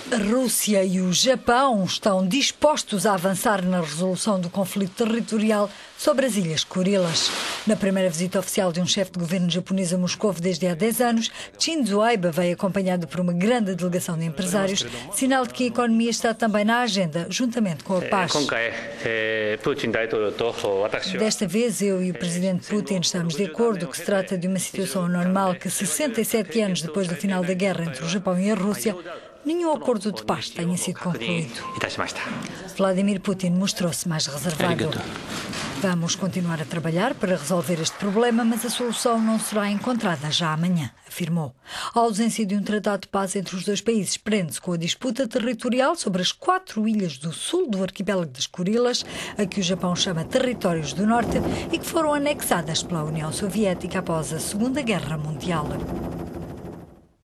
A Rússia e o Japão estão dispostos a avançar na resolução do conflito territorial sobre as Ilhas Kurilas. Na primeira visita oficial de um chefe de governo japonês a Moscou desde há 10 anos, Shinzo Abe veio acompanhado por uma grande delegação de empresários, sinal de que a economia está também na agenda, juntamente com a paz. Desta vez, eu e o presidente Putin estamos de acordo que se trata de uma situação anormal que, 67 anos depois do final da guerra entre o Japão e a Rússia, nenhum acordo de paz tenha sido concluído. Vladimir Putin mostrou-se mais reservado. Vamos continuar a trabalhar para resolver este problema, mas a solução não será encontrada já amanhã, afirmou. A ausência de um tratado de paz entre os dois países prende-se com a disputa territorial sobre as 4 ilhas do sul do arquipélago das Kurilas, a que o Japão chama Territórios do Norte e que foram anexadas pela União Soviética após a Segunda Guerra Mundial.